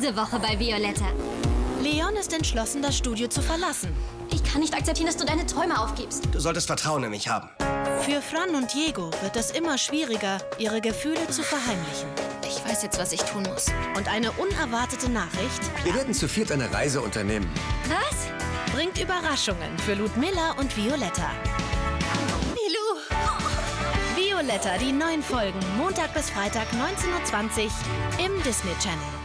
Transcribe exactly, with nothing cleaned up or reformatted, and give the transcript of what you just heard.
diese Woche bei Violetta. Leon ist entschlossen, das Studio zu verlassen. Ich kann nicht akzeptieren, dass du deine Träume aufgibst. Du solltest Vertrauen in mich haben. Für Fran und Diego wird es immer schwieriger, ihre Gefühle zu verheimlichen. Ich weiß jetzt, was ich tun muss. Und eine unerwartete Nachricht Wir werden zu viert eine Reise unternehmen. Was? bringt Überraschungen für Ludmilla und Violetta. Milu! Violetta, die neuen Folgen, Montag bis Freitag neunzehn Uhr zwanzig im Disney Channel.